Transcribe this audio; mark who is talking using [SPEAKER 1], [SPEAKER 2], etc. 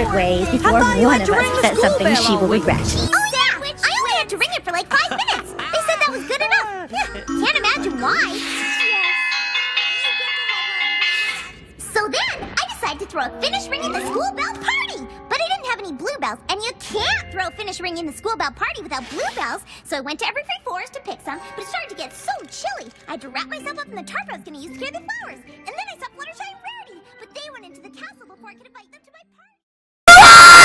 [SPEAKER 1] separate ways before one of us says something she will regret.
[SPEAKER 2] Oh yeah, I only had to ring it for like 5 minutes. They said that was good enough. Can't imagine why. So then, I decided to throw a finish ring in the school bell party. But I didn't have any blue bells, and you can't throw a finish ring in the school bell party without blue bells. So I went to every free forest to pick some, but it started to get so chilly. I had to wrap myself up in the tarp I was going to use to carry the flowers. And then I saw Fluttershy and Rarity, but they went into the castle before I could invite them to my party.